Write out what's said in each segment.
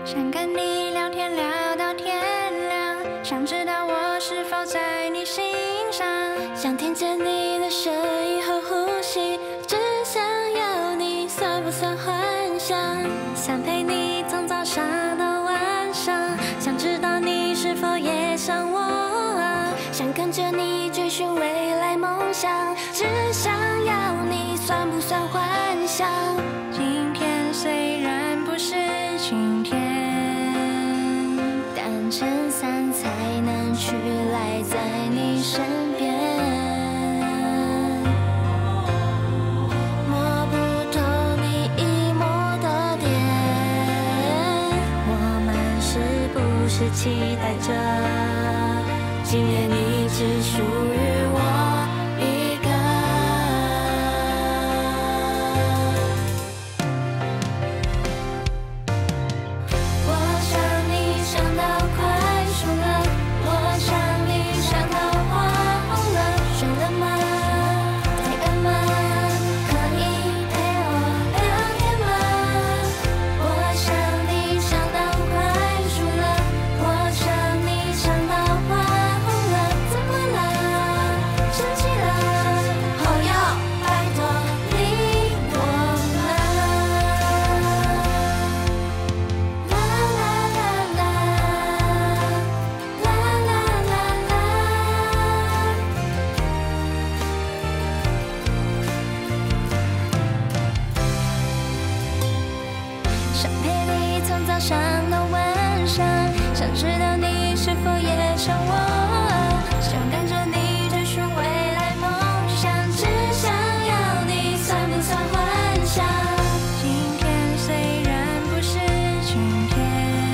想跟你聊天聊到天亮，想知道我是否在你心上， 想听见你的声音和呼吸，只想要你，算不算幻想？想陪你从早上到晚上，想知道你是否也像我啊？想跟着你追寻未来梦想，只想要你，算不算幻想？ 今天虽然不是晴天， 但撑伞才能去赖在你身边。摸不透你一摸的点，我们是不是期待着今夜你只属于我一个？我想你想到快输了，我想你想到花红了，睡了吗？累了吗？可以陪我聊天吗？我想你想到快输了，我想你想到花红了，怎么了？生气了？哦哟，拜托你我啦啦啦啦啦啦啦啦。想陪你从早上到晚上，想知道你是否也像我，想跟着你追寻未来梦想，只想要你，算不算幻想？ 今天虽然不是晴天，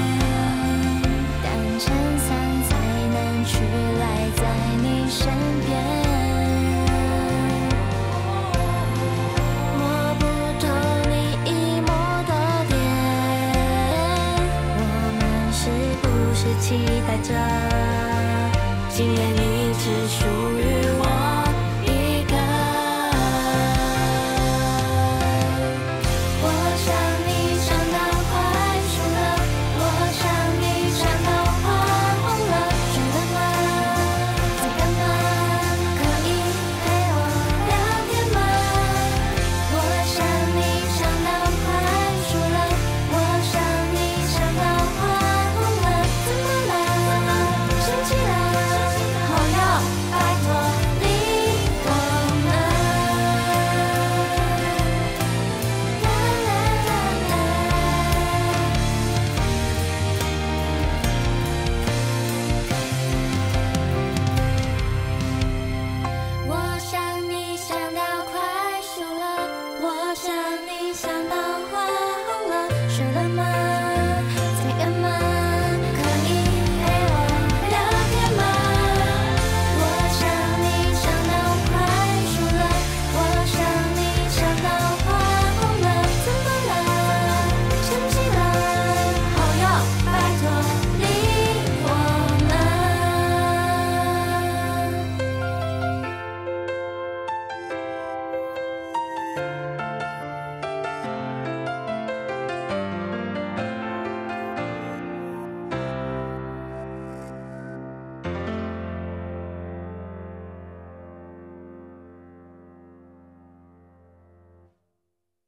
但撑伞才能去赖在你身边。摸不透你一摸的点，我们是不是期待着今夜你只属